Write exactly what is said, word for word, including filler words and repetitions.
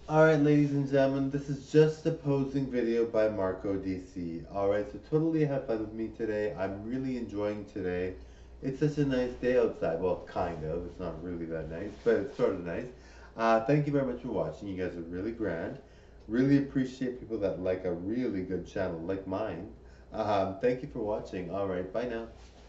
Alright, ladies and gentlemen, this is just a posing video by Marco D C. Alright, so totally have fun with me today. I'm really enjoying today. It's such a nice day outside. Well, kind of. It's not really that nice, but it's sort of nice. Uh, thank you very much for watching. You guys are really grand. Really appreciate people that like a really good channel like mine. Um, thank you for watching. Alright, bye now.